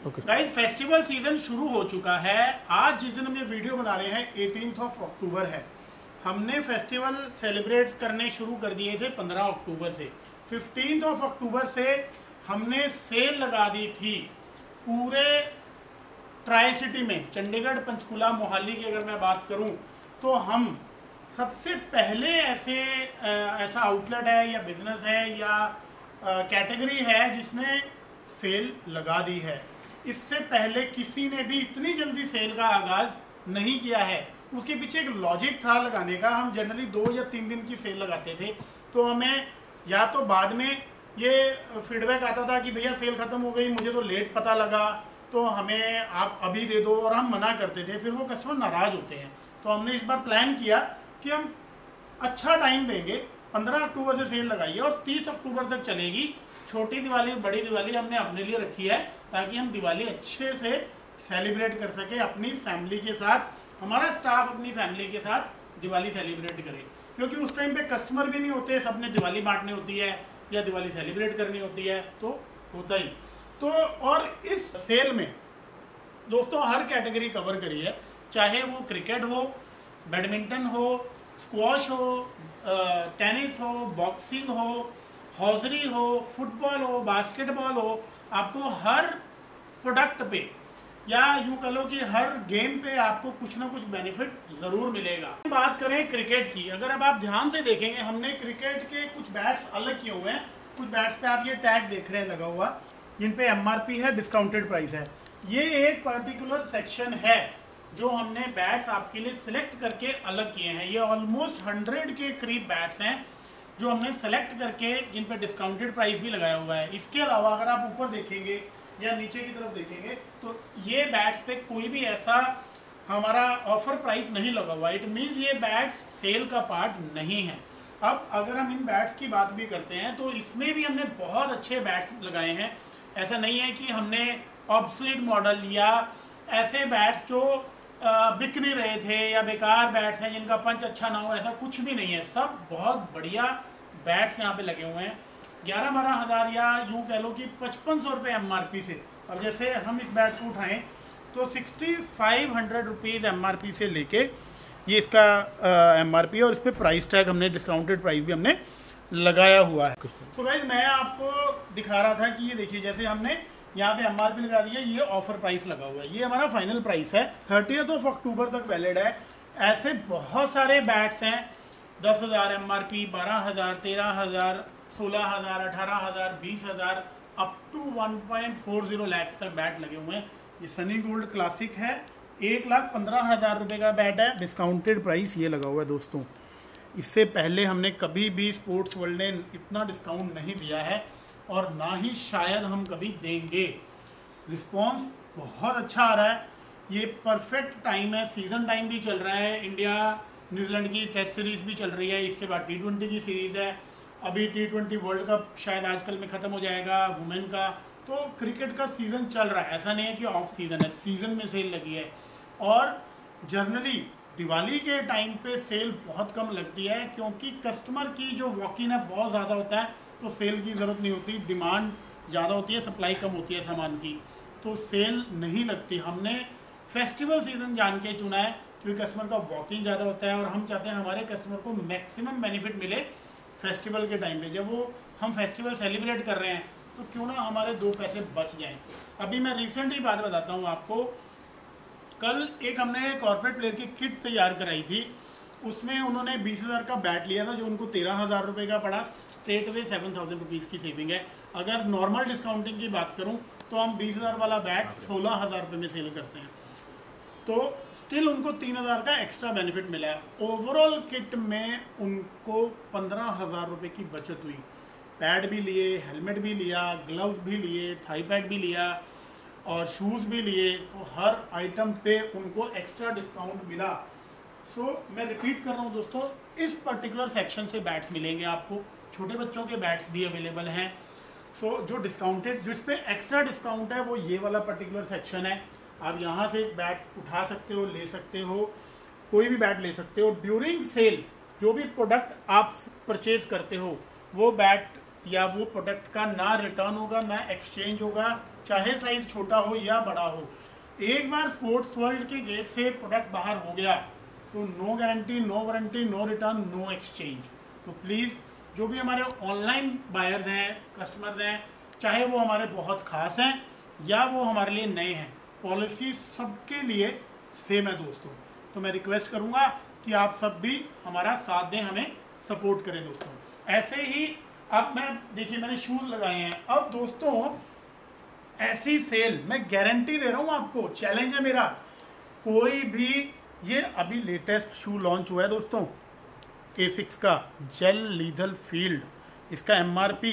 Guys festival season शुरू हो चुका है। आज जिस दिन हम ये वीडियो बना रहे हैं 18 अक्टूबर है। हमने फेस्टिवल सेलिब्रेट करने शुरू कर दिए थे 15 अक्टूबर से। 15 अक्टूबर से हमने सेल लगा दी थी पूरे ट्राई सिटी में, चंडीगढ़, पंचकुला, मोहाली की अगर मैं बात करूं तो हम सबसे पहले ऐसा आउटलेट है या बिजनेस है या कैटेगरी है जिसने सेल लगा दी है। इससे पहले किसी ने भी इतनी जल्दी सेल का आगाज नहीं किया है। उसके पीछे एक लॉजिक था लगाने का। हम जनरली 2 या 3 दिन की सेल लगाते थे, तो हमें या तो बाद में ये फीडबैक आता था कि भैया सेल खत्म हो गई, मुझे तो लेट पता लगा, तो हमें आप अभी दे दो, और हम मना करते थे। फिर वो कस्टमर नाराज होते हैं। तो हमने इस बार प्लान किया कि हम अच्छा टाइम देंगे। 15 अक्टूबर से सेल लगाइए और 30 अक्टूबर तक चलेगी। छोटी दिवाली, बड़ी दिवाली हमने अपने लिए रखी है ताकि हम दिवाली अच्छे से सेलिब्रेट कर सके अपनी फैमिली के साथ। हमारा स्टाफ अपनी फैमिली के साथ दिवाली सेलिब्रेट करे, क्योंकि उस टाइम पे कस्टमर भी नहीं होते, सबने दिवाली बांटनी होती है या दिवाली सेलिब्रेट करनी होती है, तो होता ही। तो और इस सेल में दोस्तों हर कैटेगरी कवर करी है, चाहे वो क्रिकेट हो, बैडमिंटन हो, स्क्वॉश हो, टेनिस हो, बॉक्सिंग हो, हॉजरी हो, फुटबॉल हो, बास्केटबॉल हो। आपको हर प्रोडक्ट पे या यूं कह लो कि हर गेम पे आपको कुछ ना कुछ बेनिफिट जरूर मिलेगा। बात करें क्रिकेट की, अगर अब आप ध्यान से देखेंगे हमने क्रिकेट के कुछ बैट्स अलग किए हुए हैं। कुछ बैट्स पे आप ये टैग देख रहे हैं लगा हुआ, जिन पे एमआरपी है, डिस्काउंटेड प्राइस है। ये एक पर्टिकुलर सेक्शन है जो हमने बैट्स आपके लिए सिलेक्ट करके अलग किए हैं। ये ऑलमोस्ट 100 के करीब बैट्स हैं जो हमने सेलेक्ट करके, जिन पे डिस्काउंटेड प्राइस भी लगाया हुआ है। इसके अलावा अगर आप ऊपर देखेंगे या नीचे की तरफ देखेंगे तो ये बैट्स पे कोई भी ऐसा हमारा ऑफर प्राइस नहीं लगा हुआ। इट मीन्स ये बैट्स सेल का पार्ट नहीं है। अब अगर हम इन बैट्स की बात भी करते हैं तो इसमें भी हमने बहुत अच्छे बैट्स लगाए हैं। ऐसा नहीं है कि हमने ऑब्सोलीट मॉडल या ऐसे बैट्स जो बिक नहीं रहे थे या बेकार बैट्स हैं जिनका पंच अच्छा ना हो, ऐसा कुछ भी नहीं है। सब बहुत बढ़िया बैट्स यहाँ पे लगे हुए हैं। 11-12 हज़ार या यूं कह लो कि 5500 रुपये एमआरपी से। अब जैसे हम इस बैट को उठाएं तो 6500 रुपीज़ एमआरपी से लेके ये इसका एमआरपी, और इस पर प्राइस टैग हमने, डिस्काउंटेड प्राइस भी हमने लगाया हुआ है। तो गाइस मैं आपको दिखा रहा था कि ये देखिए, जैसे हमने यहाँ पे एमआरपी लगा दिया, ये ऑफर प्राइस लगा हुआ है, ये हमारा फाइनल प्राइस है। 30 अक्टूबर तक वैलिड है। ऐसे बहुत सारे बैट्स हैं, 10,000 एमआरपी, 12,000, 13,000, 16,000, 18,000, 20,000, अप टू 1.40 लाख तक बैट लगे हुए हैं। ये सनी गोल्ड क्लासिक है, 1,15,000 रुपये का बैट है। डिस्काउंटेड प्राइस ये लगा हुआ है दोस्तों। इससे पहले हमने कभी भी स्पोर्ट्स वर्ल्ड ने इतना डिस्काउंट नहीं दिया है और ना ही शायद हम कभी देंगे। रिस्पॉन्स बहुत अच्छा आ रहा है। ये परफेक्ट टाइम है, सीजन टाइम भी चल रहा है। इंडिया न्यूजीलैंड की टेस्ट सीरीज भी चल रही है, इसके बाद T20 की सीरीज है। अभी T20 वर्ल्ड कप शायद आजकल में ख़त्म हो जाएगा वुमेन का। तो क्रिकेट का सीज़न चल रहा है, ऐसा नहीं है कि ऑफ सीज़न है, सीज़न में सेल लगी है। और जनरली दिवाली के टाइम पे सेल बहुत कम लगती है, क्योंकि कस्टमर की जो वॉक इन है बहुत ज़्यादा होता है, तो सेल की ज़रूरत नहीं होती। डिमांड ज़्यादा होती है, सप्लाई कम होती है सामान की, तो सेल नहीं लगती। हमने फेस्टिवल सीज़न जान के चुना है क्योंकि कस्टमर का वॉक इन ज़्यादा होता है और हम चाहते हैं हमारे कस्टमर को मैक्सिमम बेनिफिट मिले फेस्टिवल के टाइम पे। जब वो हम फेस्टिवल सेलिब्रेट कर रहे हैं तो क्यों ना हमारे 2 पैसे बच जाएं। अभी मैं रिसेंट ही बात बताता हूँ आपको। कल एक हमने कॉर्पोरेट प्लेयर की किट तैयार कराई थी, उसमें उन्होंने 20,000 का बैट लिया था जो उनको 13,000 रुपये का पड़ा। स्ट्रेट वे 7,000 रुपीज़ की सेविंग है। अगर नॉर्मल डिस्काउंटिंग की बात करूं तो हम 20,000 वाला बैट 16,000 रुपये में सेल करते हैं, तो स्टिल उनको 3,000 का एक्स्ट्रा बेनिफिट मिला है। ओवरऑल किट में उनको 15,000 रुपये की बचत हुई। पैड भी लिए, हेलमेट भी लिया, ग्लव्स भी लिए, थाई पैड भी लिया और शूज़ भी लिए, तो हर आइटम पे उनको एक्स्ट्रा डिस्काउंट मिला। सो मैं रिपीट कर रहा हूँ दोस्तों, इस पर्टिकुलर सेक्शन से बैट्स मिलेंगे आपको। छोटे बच्चों के बैट्स भी अवेलेबल हैं। सो जो डिस्काउंटेड, जिस पे एक्स्ट्रा डिस्काउंट है वो ये वाला पर्टिकुलर सेक्शन है। आप यहाँ से बैट उठा सकते हो, ले सकते हो, कोई भी बैट ले सकते हो। ड्यूरिंग सेल जो भी प्रोडक्ट आप परचेज करते हो वो बैट या वो प्रोडक्ट का ना रिटर्न होगा, ना एक्सचेंज होगा, चाहे साइज छोटा हो या बड़ा हो। एक बार स्पोर्ट्स वर्ल्ड के गेट से प्रोडक्ट बाहर हो गया तो no guarantee, no warranty, no return, no exchange. तो प्लीज़ जो भी हमारे ऑनलाइन बायर्स हैं, कस्टमर्स हैं, चाहे वो हमारे बहुत खास हैं या वो हमारे लिए नए हैं, पॉलिसी सबके लिए सेम है दोस्तों। तो मैं रिक्वेस्ट करूंगा कि आप सब भी हमारा साथ दें, हमें सपोर्ट करें दोस्तों। ऐसे ही अब मैं देखिए मैंने शूज़ लगाए हैं। अब दोस्तों ऐसी सेल मैं गारंटी दे रहा हूं आपको, चैलेंज है मेरा, कोई भी, ये अभी लेटेस्ट शू लॉन्च हुआ है दोस्तों A6 का जेल लीथल फील्ड, इसका MRP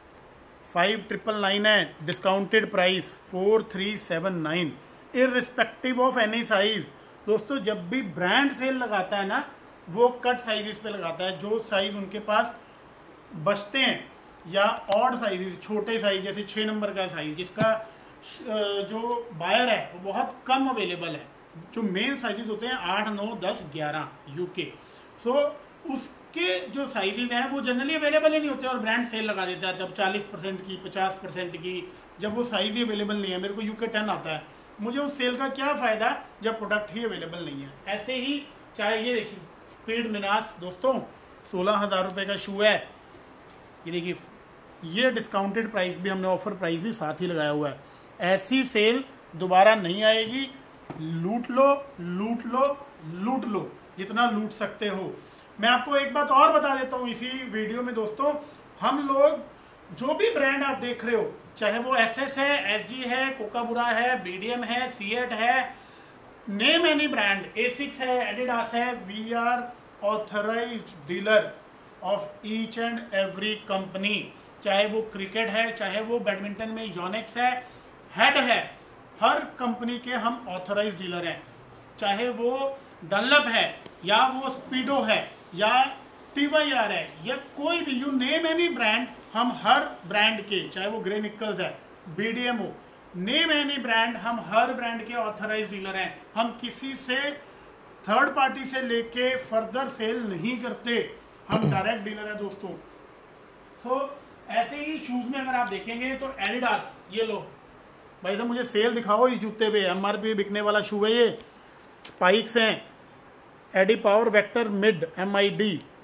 5999 है, discounted price 4379 irrespective of any size. दोस्तों जब भी ब्रांड सेल लगाता है ना, वो कट साइजेस पे लगाता है, जो साइज उनके पास बचते हैं या ऑड साइज, छोटे साइज जैसे 6 नंबर का साइज जिसका जो बायर है वो बहुत कम अवेलेबल है। जो मेन साइजेस होते हैं 8, 9, 10, 11 यूके, सो उसके जो साइजेस हैं वो जनरली अवेलेबल ही नहीं होते और ब्रांड सेल लगा देता है तब 40% की, 50% की, जब वो साइज ही अवेलेबल नहीं है। मेरे को यूके 10 आता है, मुझे उस सेल का क्या फ़ायदा जब प्रोडक्ट ही अवेलेबल नहीं है। ऐसे ही चाहे ये देखिए स्पीड मिनास दोस्तों 16,000 रुपये का शू है, ये देखिए, ये डिस्काउंटेड प्राइस भी हमने ऑफर प्राइस भी साथ ही लगाया हुआ है। ऐसी सेल दोबारा नहीं आएगी, लूट लो लूट लो लूट लो जितना लूट सकते हो। मैं आपको एक बात और बता देता हूँ इसी वीडियो में दोस्तों, हम लोग जो भी ब्रांड आप देख रहे हो, चाहे वो SS है, SG है, कोकाबुरा है, BDM है, सीएट है, नेम एनी ब्रांड, A6 है, एडिडास है, we are authorised dealer of each and every company. चाहे वो क्रिकेट है, चाहे वो बैडमिंटन में योनेक्स है, हेड है, हर कंपनी के हम ऑथराइज्ड डीलर हैं। चाहे वो डनलप है या वो स्पीडो है या TYR है या कोई भी, यू नेम एनी ब्रांड, हम हर ब्रांड के, चाहे वो ग्रे निकल्स है, BDM हो, नेम एनी ब्रांड, हम हर ब्रांड के ऑथराइज्ड डीलर हैं। हम किसी से थर्ड पार्टी से लेके फर्दर सेल नहीं करते, हम डायरेक्ट डीलर है दोस्तों। सो ऐसे ही शूज में अगर आप देखेंगे तो एडिडास, ये लो भाई साहब मुझे सेल दिखाओ इस जूते पे, MRP बिकने वाला शू है ये। स्पाइक्स हैं, adipower vector mid MID,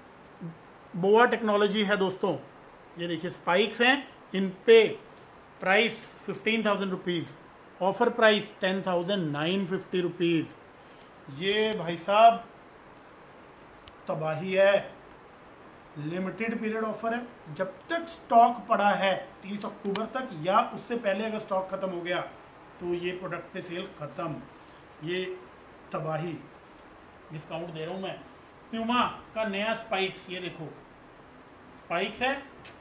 Boa technology है दोस्तों। ये देखिए स्पाइक्स हैं, इन पे प्राइस 15,000 रुपीज़, ऑफर प्राइस 10,950 रुपीज़। ये भाई साहब तबाही है, लिमिटेड पीरियड ऑफर है, जब तक स्टॉक पड़ा है 30 अक्टूबर तक या उससे पहले अगर स्टॉक खत्म हो गया तो ये प्रोडक्ट पे सेल खत्म। ये तबाही, डिस्काउंट दे रहा हूँ मैं। प्यूमा का नया स्पाइक्स, ये देखो स्पाइक्स है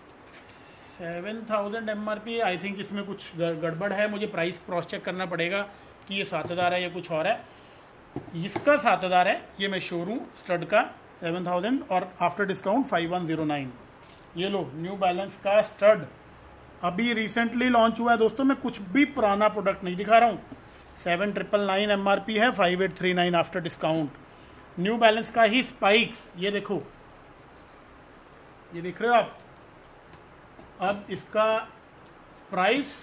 7,000 MRP, आई थिंक इसमें कुछ गड़बड़ है, मुझे प्राइस क्रॉस चेक करना पड़ेगा कि ये 7,000 है या कुछ और है। इसका 7,000 है, ये मैं शोरूम स्टड का 7,000 और आफ्टर डिस्काउंट 5,109। ये लो न्यू बैलेंस का स्टड अभी रिसेंटली लॉन्च हुआ है दोस्तों, मैं कुछ भी पुराना प्रोडक्ट नहीं दिखा रहा हूँ। 7,999 MRP है, 5,839 आफ्टर डिस्काउंट। न्यू बैलेंस का ही स्पाइक्स, ये देखो, ये दिख रहे हो आप। अब इसका प्राइस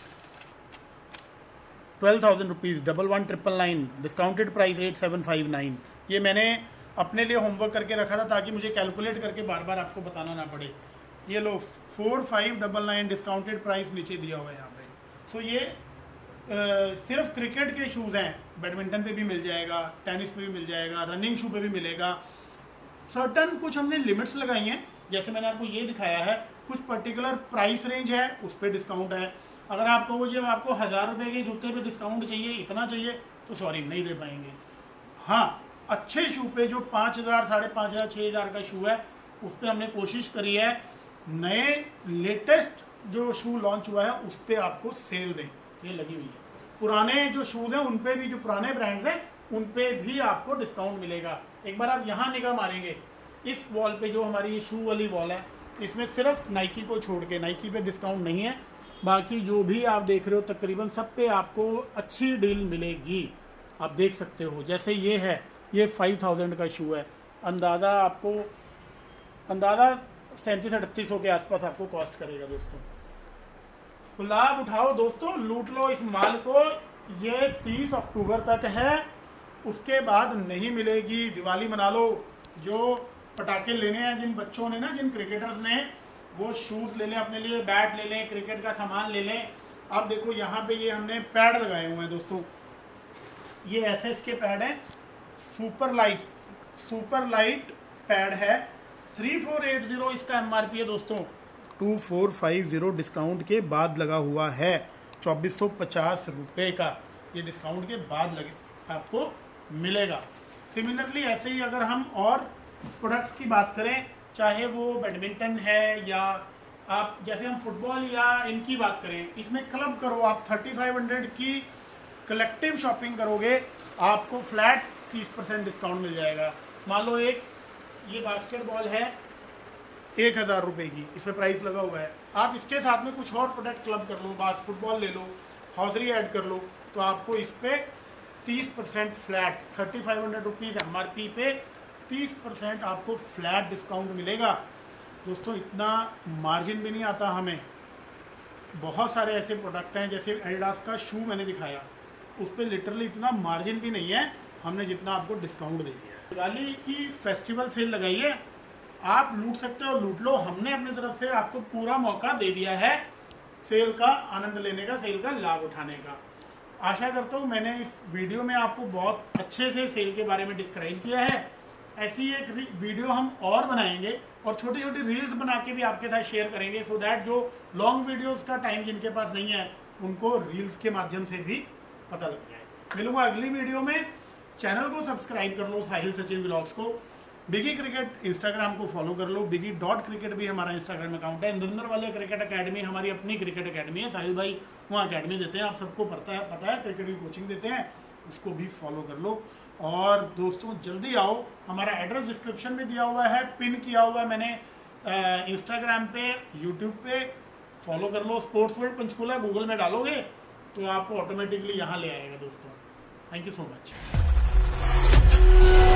12,000 रुपीज़, 11,999, डिस्काउंटेड प्राइस 8,759। ये मैंने अपने लिए होमवर्क करके रखा था ताकि मुझे कैलकुलेट करके बार बार आपको बताना ना पड़े। ये लो 4,599, डिस्काउंटेड प्राइस नीचे दिया हुआ है यहाँ पे। सो ये सिर्फ क्रिकेट के शूज़ हैं, बैडमिंटन पे भी मिल जाएगा, टेनिस पे भी मिल जाएगा, रनिंग शू पे भी मिलेगा। सर्टन कुछ हमने लिमिट्स लगाई हैं, जैसे मैंने आपको ये दिखाया है, कुछ पर्टिकुलर प्राइस रेंज है उस पर डिस्काउंट है। अगर आपको वो जब आपको 1,000 रुपये के जूते पे डिस्काउंट चाहिए, इतना चाहिए, तो सॉरी नहीं दे पाएंगे। हाँ, अच्छे शू पे जो 5,000, 5,500, 6,000 का शू है, उस पर हमने कोशिश करी है नए लेटेस्ट जो शू लॉन्च हुआ है उस पर आपको सेल दें, ये लगी हुई है। पुराने जो शूज़ हैं उन पे भी, जो पुराने ब्रांड्स हैं उन पे भी आपको डिस्काउंट मिलेगा। एक बार आप यहाँ निगाह मारेंगे इस वॉल पे, जो हमारी ये शू वाली वॉल है, इसमें सिर्फ नाइकी को छोड़ के, नाइकी पे डिस्काउंट नहीं है, बाकी जो भी आप देख रहे हो तकरीबन सब पे आपको अच्छी डील मिलेगी। आप देख सकते हो, जैसे ये है, ये 5,000 का शू है, अंदाज़ा आपको, अंदाज़ा 3700-3800 के आसपास आपको कॉस्ट करेगा दोस्तों। तो लाभ उठाओ दोस्तों, लूट लो इस माल को। ये 30 अक्टूबर तक है, उसके बाद नहीं मिलेगी। दिवाली मना लो। जो पटाखे लेने हैं जिन बच्चों ने ना, जिन क्रिकेटर्स ने, वो शूज़ ले लें अपने लिए, बैट ले लें, क्रिकेट का सामान ले लें। अब देखो यहाँ पे ये हमने पैड लगाए हुए हैं दोस्तों, ये एसएस के पैड हैं, सुपर लाइट पैड है। 3480 इसका एमआरपी है दोस्तों, 2450 डिस्काउंट के बाद लगा हुआ है। 2450 रुपये का ये डिस्काउंट के बाद लगे आपको मिलेगा। सिमिलरली ऐसे ही अगर हम और प्रोडक्ट्स की बात करें, चाहे वो बैडमिंटन है या आप जैसे हम फुटबॉल या इनकी बात करें, इसमें क्लब करो आप 3500 की कलेक्टिव शॉपिंग करोगे, आपको फ्लैट 30% डिस्काउंट मिल जाएगा। मान लो एक ये बास्केटबॉल है 1000 रुपये की, इसमें प्राइस लगा हुआ है। आप इसके साथ में कुछ और प्रोडक्ट क्लब कर लो, बास्केट फुटबॉल ले लो, हौजरी ऐड कर लो, तो आपको इस पर 30% फ्लैट 3500 रुपीज़ एमआरपी पे 30% आपको फ्लैट डिस्काउंट मिलेगा। दोस्तों इतना मार्जिन भी नहीं आता हमें। बहुत सारे ऐसे प्रोडक्ट हैं, जैसे एडिडास का शू मैंने दिखाया, उस पर लिटरली इतना मार्जिन भी नहीं है हमने जितना आपको डिस्काउंट दे दिया है। दिवाली की फेस्टिवल सेल लगाई है, आप लूट सकते हो, लूट लो। हमने अपनी तरफ से आपको पूरा मौका दे दिया है सेल का आनंद लेने का, सेल का लाभ उठाने का। आशा करता हूँ मैंने इस वीडियो में आपको बहुत अच्छे से सेल के बारे में डिस्क्राइब किया है। ऐसी एक वीडियो हम और बनाएंगे और छोटी छोटी रील्स बना के भी आपके साथ शेयर करेंगे, सो दैट जो लॉन्ग वीडियोस का टाइम जिनके पास नहीं है उनको रील्स के माध्यम से भी पता लग जाए। मिलूंगा अगली वीडियो में। चैनल को सब्सक्राइब कर लो, साहिल सचिन व्लॉग्स को। बिगी क्रिकेट इंस्टाग्राम को फॉलो कर लो, biggie.cricket भी हमारा इंस्टाग्राम अकाउंट है। नरेंद्र वाले क्रिकेट अकेडमी हमारी अपनी क्रिकेट अकेडमी है, साहिल भाई वहाँ अकेडमी देते हैं, आप सबको पता है क्रिकेट की कोचिंग देते हैं, उसको भी फॉलो कर लो। और दोस्तों जल्दी आओ, हमारा एड्रेस डिस्क्रिप्शन में दिया हुआ है, पिन किया हुआ है मैंने इंस्टाग्राम पे, यूट्यूब पे, फॉलो कर लो। स्पोर्ट्स वर्ल्ड पंचकूला गूगल में डालोगे तो आपको ऑटोमेटिकली यहाँ ले आएगा दोस्तों। Thank you so much.